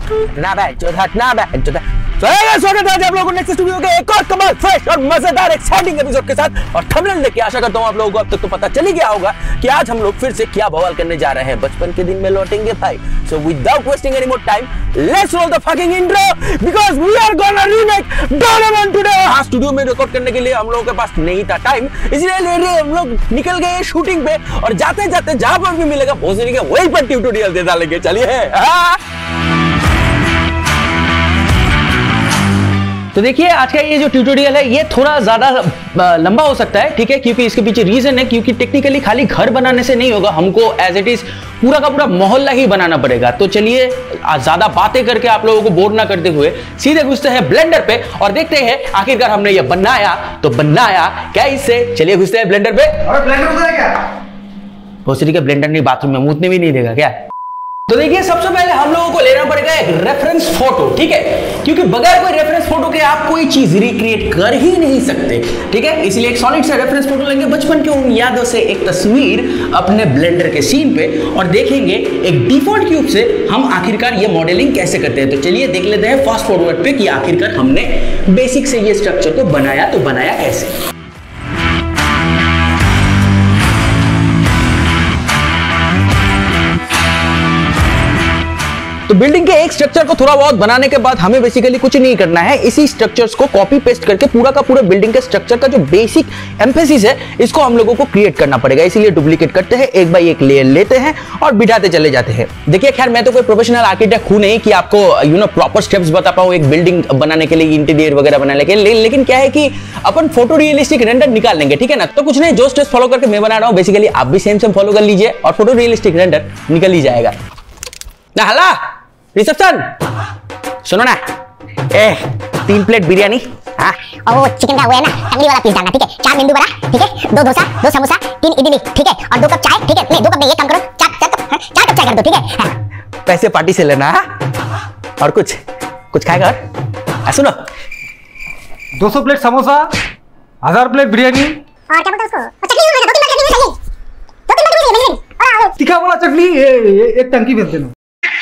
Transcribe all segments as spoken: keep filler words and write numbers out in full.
ना बैठ जो हटना बैठ जो स्वागत है आप लोगों को नेक्स्ट स्टूडियो के एक और कमाल फ्रेश और मजेदार एक्साइटिंग एपिसोड के साथ। और थंबनेल देख के आशा करता हूँ आप लोगों को अब तक तो पता चली गया होगा कि आज हम लोग फिर से क्या बवाल करने जा रहे हैं। बचपन के दिन में लौटेंगे भाई। So without wasting any more time let's roll the fucking intro because we are gonna remake Doraemon today. हां, स्टूडियो में रिकॉर्ड करने के लिए हम लोगों के पास नहीं था टाइम, इसलिए ले रहे हम लोग निकल गए शूटिंग पे और जाते जाते जहां पर भी मिलेगा पहुंचने के वहीं पर ट्यूटोरियल दे डालेंगे। चलिए तो देखिए आज का ये जो ट्यूटोरियल है ये थोड़ा ज्यादा लंबा हो सकता है, ठीक है, क्योंकि इसके पीछे रीजन है क्योंकि टेक्निकली खाली घर बनाने से नहीं होगा, हमको एज इट इज पूरा का पूरा मोहल्ला ही बनाना पड़ेगा। तो चलिए ज्यादा बातें करके आप लोगों को बोर ना करते हुए सीधे घुसते हैं ब्लेंडर पे और देखते हैं आखिरकार हमने ये बनाया तो बनाया कैसे। चलिए घुसते हैं ब्लेंडर पे। और ब्लेंडर उधर है क्या? भोसड़ी के ब्लेंडर नहीं, बाथरूम में मूतने भी नहीं देगा क्या? तो देखिए सबसे पहले हम लोगों को लेना पड़ेगा एक रेफरेंस फोटो, ठीक है, क्योंकि बगैर कोई रेफरेंस फोटो के आप कोई चीज रिक्रिएट कर ही नहीं सकते, ठीक है। इसलिए एक सॉलिड से रेफरेंस फोटो लेंगे, बचपन के उन यादों से एक तस्वीर अपने ब्लेंडर के सीन पे और देखेंगे एक डिफॉल्ट क्यूब से हम आखिरकार ये मॉडलिंग कैसे करते हैं। तो चलिए देख लेते हैं फास्ट फॉरवर्ड पे कि आखिरकार हमने बेसिक से ये स्ट्रक्चर को बनाया तो बनाया कैसे। तो बिल्डिंग के एक स्ट्रक्चर को थोड़ा बहुत बनाने के बाद हमें बेसिकली कुछ नहीं करना है, इसी स्ट्रक्चर्स को कॉपी पेस्ट करके पूरा का पूरा बिल्डिंग के स्ट्रक्चर का जो बेसिक एम्फेसिस है इसको हम लोगों को क्रिएट करना पड़ेगा। इसीलिए डुप्लीकेट करते हैं, एक बाय एक लेयर लेते हैं और बिठाते चले जाते हैं। देखिए खैर मैं तो कोई प्रोफेशनल आर्किटेक्ट हूं नहीं कि आपको यू नो प्रॉपर स्टेप्स बता पाऊं एक बिल्डिंग बनाने के लिए, इंटीरियर वगैरह बनाने के लिए, लेकिन क्या है कि अपन फोटो रियलिस्टिक रेंडर निकाल लेंगे, ठीक है ना। तो कुछ नहीं, जो स्टेप्स फॉलो करके मैं बना रहा हूं बेसिकली आप भी सेम सेम फॉलो कर लीजिए और फोटो रियलिस्टिक रेंडर निकल ही जाएगा ना। हला रिसेप्शन सुनो ना, ए तीन प्लेट बिरयानी, हाँ और वो चिकन का हुआ है ना टंगड़ी वाला पीस डालना, ठीक है। चार मेंदू वड़ा, ठीक है, दो डोसा, दो समोसा, तीन इडली, ठीक है, और दो कप चाय, ठीक है। नहीं दो कप नहीं, एक काम करो, चार चार कप, हाँ, चार कप चाय कर दो, ठीक है। हाँ। पैसे पार्टी से लेना और कुछ कुछ खाएगा और सुनो दो सौ प्लेट समोसा, हजार प्लेट बिरयानी और क्या बोलते हैं उसको, और चटनी दो तीन चटनी चाहिए, दो तीन चटनी चाहिए और तीखा वाला चटनी एक टंकी भेज देना।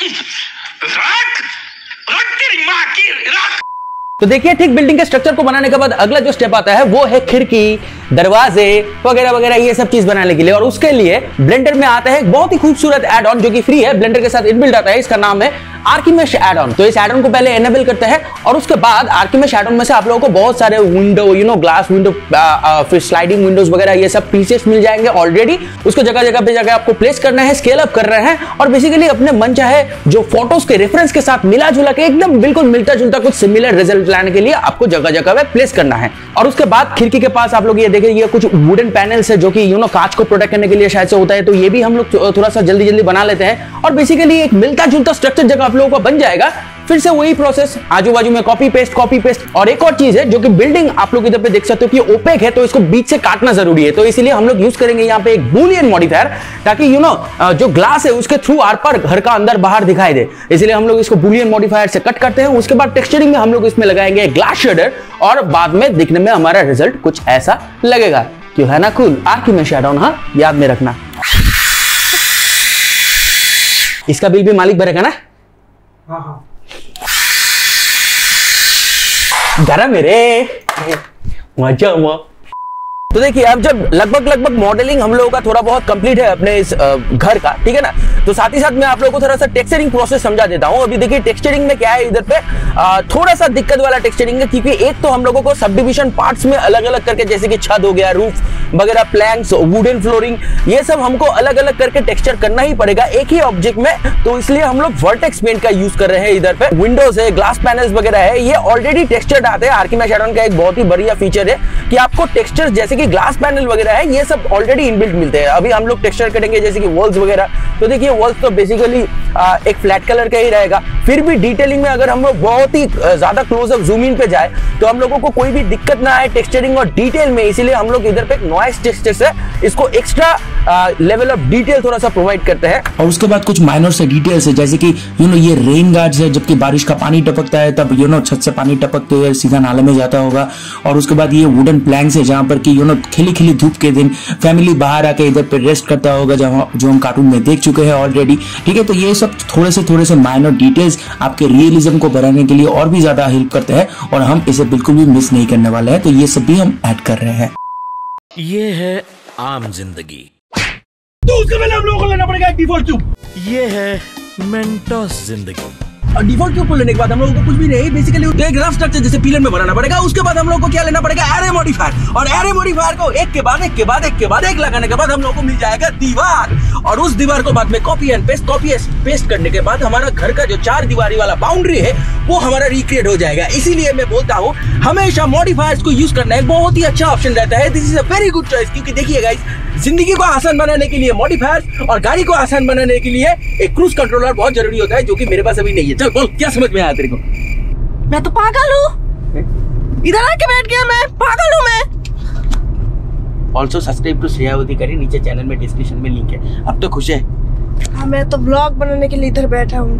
तो देखिए ठीक बिल्डिंग के स्ट्रक्चर को बनाने के बाद अगला जो स्टेप आता है वो है खिड़की, दरवाजे वगैरह वगैरह ये सब चीज बनाने के लिए। और उसके लिए ब्लेंडर में आता है एक बहुत ही खूबसूरत एड ऑन जो कि फ्री है, ब्लेंडर के साथ इनबिल्ट आता है, इसका नाम है आर्कीमेश एड ऑन। तो इस एड ऑन को पहले एनेबल करते हैं और उसके बाद आर्कीमेश एड ऑन में से आप लोगों को बहुत सारे window, you know glass window, फिर स्लाइडिंग विंडोज वगैरह ये सब पीसेस मिल जाएंगे ऑलरेडी। उसको जगह जगह पे जगह आपको प्लेस करना है, स्केल अप कर रहे हैं और बेसिकली अपने मन चाहे जो फोटोज के रेफरेंस के साथ मिला जुला के एकदम बिल्कुल मिलता जुलता कुछ सिमिलर रिजल्ट लाने के लिए आपको जगह जगह पे प्लेस करना है। और उसके बाद खिड़की के पास आप लोग ये देखें, ये कुछ वुडन पैनल्स है जो कि यू नो कांच को प्रोटेक्ट करने के लिए शायद से होता है, तो ये भी हम लोग थोड़ा सा जल्दी जल्दी बना लेते हैं और बेसिकली एक मिलता जुलता स्ट्रक्चर जगह आप लोगों का बन जाएगा। फिर से वही प्रोसेस, आजू बाजू में कॉपी पेस्ट कॉपी पेस्ट। और एक और चीज है जो कि बिल्डिंग आप लोग इधर पे देख सकते हो कि ओपेक है, तो इसको बीच से काटना जरूरी है। तो इसीलिए हम लोग यूज करेंगे यहाँ पे एक बूलियन मॉडिफायर, ताकि यू नो जो ग्लास है उसके थ्रू आर पार घर का अंदर बाहर दिखाई दे। इसलिए हम लोग इसको बूलियन मॉडिफायर से कट करते हैं। उसके बाद टेक्सचरिंग में हम लोग इसमें लगाएंगे ग्लास शेडर और बाद में दिखने में हमारा रिजल्ट कुछ ऐसा लगेगा। क्यों है ना कूल? आर्कीमेश एड ऑन, हाँ याद में रखना। इसका बिल भी मालिक भरेगा ना? हाँ हाँ गरम मेरे मजा हुआ। तो देखिए अब जब लगभग लगभग मॉडलिंग हम लोगों का थोड़ा बहुत कंप्लीट है अपने इस घर का, ठीक है ना, तो साथ ही साथ मैं आप लोगों को थोड़ा सा टेक्सचरिंग प्रोसेस समझा देता हूं। अभी देखिए टेक्सचरिंग में क्या है, इधर पे थोड़ा सा दिक्कत वाला टेक्सचरिंग है, क्योंकि एक तो हम लोगों को सब डिविजन पार्ट्स में अलग अलग करके, जैसे कि छत हो गया, रूफ वगैरह, प्लैंक्स, वुडन फ्लोरिंग, ये सब हमको अलग अलग करके टेक्सचर करना ही पड़ेगा एक ही ऑब्जेक्ट में। तो इसलिए हम लोग वर्टेक्स पेंट का यूज कर रहे हैं। इधर पे विंडोज है, ग्लास पैनल्स वगैरह है, ये ऑलरेडी टेक्सचर्ड आते हैं। आर्कीमेश एड ऑन का एक बहुत ही बढ़िया फीचर है कि आपको टेक्सचर जैसे कि ग्लास पैनल वगैरह है ये सब ऑलरेडी इनबिल्ट मिलते हैं। अभी हम लोग टेक्सचर करेंगे जैसे कि वॉल्स वगैरह, तो देखिए वॉल्स तो बेसिकली एक फ्लैट कलर का ही रहेगा। फिर भी डिटेलिंग में अगर हम लोग बहुत ही ज्यादा क्लोजअप जूम इन पे जाए तो हम लोगों को कोई भी दिक्कत ना आए टेक्सचरिंग और डिटेल में, इसीलिए हम लोग इधर पे एक नॉइस टेक्सचर से इसको एक्स्ट्रा लेवल ऑफ डिटेल थोड़ा सा प्रोवाइड करते हैं। और उसके बाद कुछ माइनर से डिटेल्स है, जैसे कि यू नो ये रेन गार्ड्स है, जबकि बारिश का पानी टपकता है तब यू नो छत से पानी टपक के सीधा नाले में जाता होगा। और उसके बाद ये वुडन प्लैंक्स है जहां पर कि यू नो खिली खिली धूप के दिन फैमिली बाहर आके इधर पे रेस्ट करता होगा, जहां जो हम कार्टून में देख चुके हैं ऑलरेडी, ठीक है। तो ये सब सब थोड़े से थोड़े से माइनर डिटेल्स आपके रियलिज्म को बढ़ाने के लिए और भी ज्यादा हेल्प करते हैं और हम इसे बिल्कुल भी मिस नहीं करने वाले हैं, तो ये सब भी हम ऐड कर रहे हैं। ये है आम जिंदगी, तो उसके पहले हम लोगों को लेना पड़ेगा डिफॉल्ट क्यूब। ये है मेंटोस जिंदगी। और डिफॉल्ट क्यूब को लेने के बाद हम लोगों को कुछ भी नहीं, बेसिकली एक रफ स्ट्रक्चर जैसे पिलर में बनाना पड़ेगा। उसके बाद हम लोगों को क्या लेना पड़ेगा, एरे मॉडिफायर। और एरे मॉडिफायर को एक के बाद एक के बाद एक के बाद एक लगाने के बाद हम लोगों को मिल जाएगा दीवार। और उस दीवार को बाद में copy and paste copy and paste करने के बाद हमारा घर का जो चार दीवारी वाला बाउंड्री है वो हमारा रिक्रिएट हो जाएगा। इसीलिए मैं बोलता हूँ हमेशा मॉडिफायर्स को यूज करना एक बहुत ही अच्छा ऑप्शन रहता है। This is a very good choice, क्योंकि देखिए गाइस, जिंदगी को आसान बनाने के लिए मॉडिफायर्स और गाड़ी को आसान बनाने के लिए एक क्रूज कंट्रोलर बहुत जरूरी होता है, जो कि मेरे पास अभी नहीं है। चल बोल, क्या समझ में आया तेरे को? मैं तो पागल हूँ, इधर आके बैठ गया, मैं पागल हूँ मैं। ऑल्सो सब्सक्राइब टू श्रेयावती करिए, नीचे चैनल में डिस्क्रिप्शन में लिंक है। अब तो खुश है? हाँ, मैं तो ब्लॉग बनाने के लिए इधर बैठा हूँ।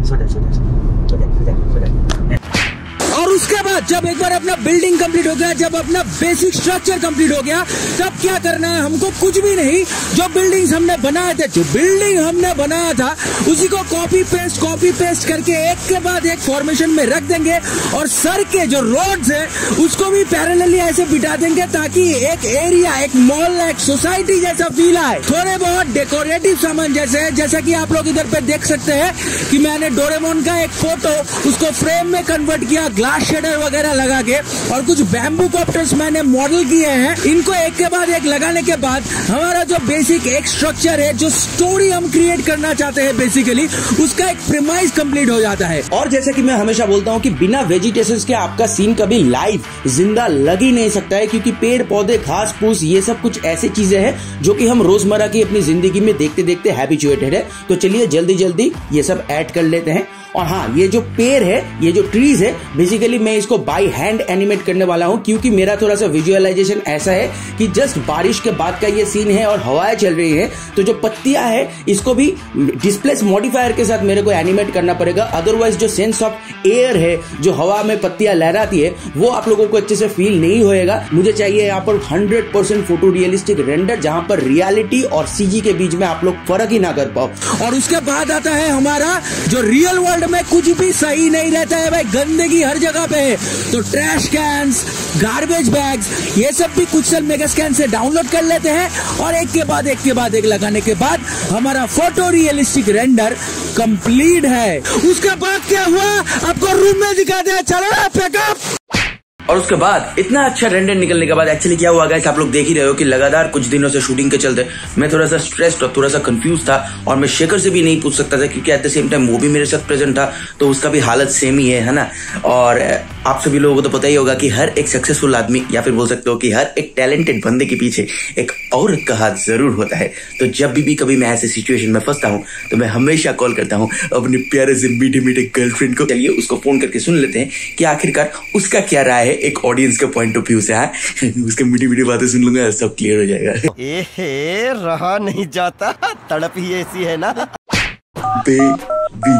और उसके बाद जब एक बार अपना बिल्डिंग कंप्लीट हो गया, जब अपना बेसिक स्ट्रक्चर कंप्लीट हो गया, तब क्या करना है हमको? कुछ भी नहीं, जो बिल्डिंग्स हमने बनाए थे, जो बिल्डिंग हमने बनाया था उसी को कॉपी पेस्ट कॉपी पेस्ट करके एक के बाद एक फॉर्मेशन में रख देंगे। और सर के जो रोड्स है उसको भी पैरेलली ऐसे बिठा देंगे ताकि एक एरिया, एक मॉल, एक सोसाइटी जैसा फील आए। थोड़े बहुत डेकोरेटिव सामान जैसे जैसा कि आप लोग इधर पे देख सकते हैं कि मैंने डोरेमोन का एक फोटो उसको फ्रेम में कन्वर्ट किया, ग्लास शेडर वगैरह लगा के, और कुछ बैम्बू कॉप्टर्स मैंने मॉडल किए हैं। इनको एक के बाद एक लगाने के बाद हमारा जो बेसिक एक स्ट्रक्चर है, जो स्टोरी हम क्रिएट करना चाहते हैं बेसिकली, उसका एक प्रीमाइस कंप्लीट हो जाता है। और जैसा कि मैं हमेशा बोलता हूँ कि बिना वेजिटेशंस के आपका सीन कभी लाइव जिंदा लग ही नहीं सकता है, क्योंकि पेड़ पौधे, घास फूस, ये सब कुछ ऐसी चीजें हैं जो कि हम रोजमर्रा की अपनी जिंदगी में देखते देखते हैबिचुएटेड है। तो चलिए जल्दी जल्दी ये सब ऐड कर लेते हैं। और हाँ, ये जो पेड़ है, ये जो ट्रीज है, बेसिकली मैं इसको बाय हैंड एनिमेट करने वाला हूँ, क्योंकि मेरा थोड़ा सा विजुअलाइजेशन ऐसा है कि जस्ट बारिश के बाद का ये सीन है और हवाएं चल रही है, तो जो पत्तियां है इसको भी डिस्प्लेस मॉडिफायर के साथ मेरे को एनिमेट करना पड़ेगा। अदरवाइज जो सेंस ऑफ एयर है, जो हवा में पत्तियां लहराती है, वो आप लोगों को अच्छे से फील नहीं होएगा। मुझे चाहिए यहाँ पर hundred percent photo realistic render, जहां पर रियलिटी और सीजी के बीच में आप लोग फर्क ही ना कर पाओ। और उसके बाद आता है हमारा जो रियल वर्ल्ड में कुछ भी सही नहीं रहता है भाई, गंदगी हर जगह पे है। तो ट्रैश कैंस, गार्बेज बैग्स, ये सब भी कुछ मेगा स्कैन से डाउनलोड कर लेते हैं और एक के बाद एक के बाद एक लगाने के बाद हमारा फोटो रियलिस्टिक रेंडर कंप्लीट है। उसके बाद क्या हुआ आपको रूम में दिखाते हैं, चलो पैकअप। और उसके बाद इतना अच्छा रेंडर निकलने के बाद एक्चुअली क्या हुआ गाइस, आप लोग देख ही रहे हो कि लगातार कुछ दिनों से शूटिंग के चलते मैं थोड़ा सा स्ट्रेस्ड और थोड़ा सा कंफ्यूज था, और मैं शेखर से भी नहीं पूछ सकता था क्योंकि एट द सेम टाइम वो भी मेरे साथ प्रेजेंट था, तो उसका भी हालत सेम ही है है ना। और आप सभी लोगों को तो पता ही होगा कि हर एक सक्सेसफुल आदमी, या फिर बोल सकते हो कि हर एक टैलेंटेड बंदे के पीछे एक औरत का हाथ जरूर होता है। तो जब भी, भी कभी मैं ऐसे सिचुएशन में फंसता हूँ तो मैं हमेशा कॉल करता हूँ अपने प्यारे से मीठे मीठे गर्लफ्रेंड को। चलिए उसको फोन करके सुन लेते हैं कि आखिरकार उसका क्या राय है एक ऑडियंस के पॉइंट ऑफ व्यू से। है उसके मीठी मीठी बातें सुन लूंगा, सब क्लियर हो जाएगा। एहे, रहा नहीं जाता, तड़प ही ऐसी है ना। Baby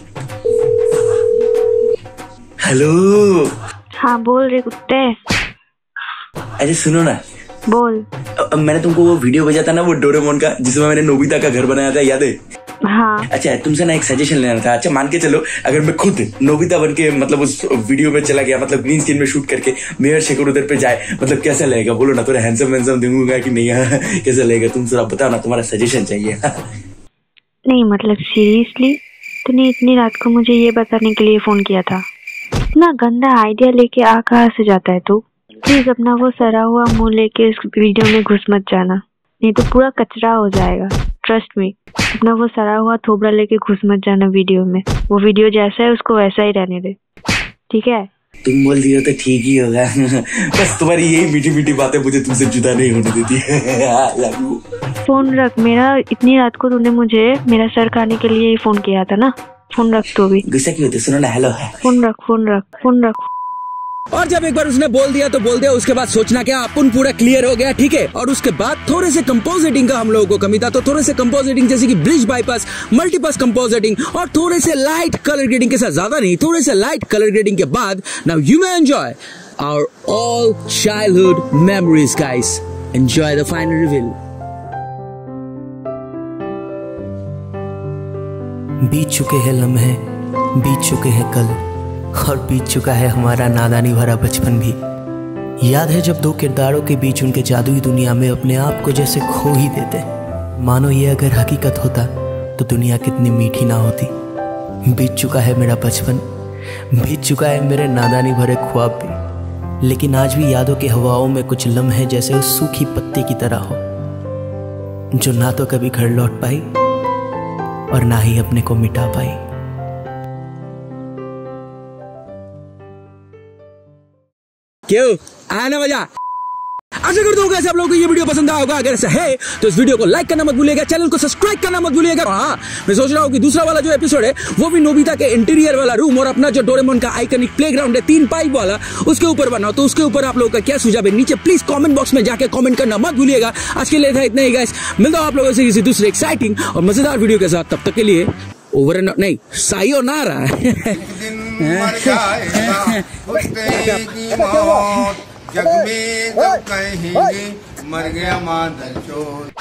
hello. हाँ बोल रहे कुत्ते। अरे सुनो ना, बोल। अ, मैंने तुमको वो वीडियो भेजा था ना, वो डोरेमोन का, जिसमें मैंने नोबिता का घर बनाया था, याद है? हाँ। अच्छा, तुमसे ना एक सजेशन लेना था। अच्छा मान के चलो अगर मैं खुद नोबिता बन के मतलब उस वीडियो में चला गया, मतलब ग्रीन स्क्रीन में शूट करके मेयर शेखर उधर पे जाए, मतलब कैसा लगेगा? बोलो ना, थोड़ा हैंडसम हैंडसम दूंगा कि नहीं? कैसा लगेगा? तुम जरा बताओ ना, तुम्हारा सजेशन चाहिए। नहीं मतलब सीरियसली तूने इतनी रात को मुझे ये बताने के लिए फोन किया था? इतना गंदा आइडिया लेके आ कहाँ से जाता है तू? प्लीज अपना वो सरा हुआ मुंह लेके इस वीडियो में घुस मत जाना, नहीं तो पूरा कचरा हो जाएगा। ट्रस्ट मी, अपना वो सरा हुआ थोबड़ा लेके घुस मत जाना वीडियो में। वो वीडियो जैसा है उसको वैसा ही रहने दे, ठीक है? तुम बोल दियो तो ठीक ही होगा। बस तुम्हारी यही मीठी मीठी बातें मुझे तुमसे जुदा नहीं होने देती है। फोन रख मेरा। इतनी रात को तूने मुझे मेरा सर खाने के लिए ही फोन किया था ना? फोन रख तो भी। गुस्सा क्यों होते? सुनो ना, हेलो। फोन रख फोन रख फोन रख। और जब एक बार उसने बोल दिया तो बोल दिया, उसके बाद सोचना क्या, अपन पूरा क्लियर हो गया, ठीक है? और उसके बाद थोड़े से कंपोजिटिंग का हम लोगों को कमी था, तो थोड़े से कंपोजिटिंग जैसे कि ब्रिज बाईपास, मल्टीपास कंपोजिटिंग और थोड़े से लाइट कलर ग्रेडिंग के साथ, ज्यादा नहीं, थोड़े से लाइट कलर ग्रेडिंग के बाद now you may enjoy our all childhood memories guys. Enjoy the final reveal. बीत चुके हैं लम्हे, बीत चुके हैं कल, और बीत चुका है हमारा नादानी भरा बचपन भी। याद है जब दो किरदारों के बीच उनके जादुई दुनिया में अपने आप को जैसे खो ही देते। मानो ये अगर हकीकत होता तो दुनिया कितनी मीठी ना होती। बीत चुका है मेरा बचपन, बीत चुका है मेरे नादानी भरे ख्वाब भी, लेकिन आज भी यादों की हवाओं में कुछ लम्हे जैसे उस सूखी पत्ती की तरह हो, जो ना तो कभी घर लौट पाई और ना ही अपने को मिटा पाई। क्यों आया ना मजा? आशा करता हूँ आप लोगों को ये वीडियो पसंद आया होगा। अगर ऐसा है तो इस वीडियो को लाइक करना मत भूलिएगा, चैनल को सब्सक्राइब करना मत भूलिएगा। हाँ, मैं सोच रहा हूँ कि दूसरा वाला जो एपिसोड है वो भी नोबिता के इंटीरियर वाला रूम और अपना जो डोरेमोन का आइकनिक प्लेग्राउंड है तीन पाइप वाला, उसके ऊपर बनाओ। तो उसके ऊपर आप लोगों का क्या सुझाव है नीचे प्लीज कॉमेंट बॉक्स में जाकर कॉमेंट करना मत भूलिएगा। आज के लिए था इतना ही गाइस, मिलता हूँ आप लोगों से किसी दूसरे एक्साइटिंग और मजेदार वीडियो के साथ। तब तक के लिए ओवर एंड नहीं सायोनारा। जग में जब कहेंगे मर गया मादर चोर।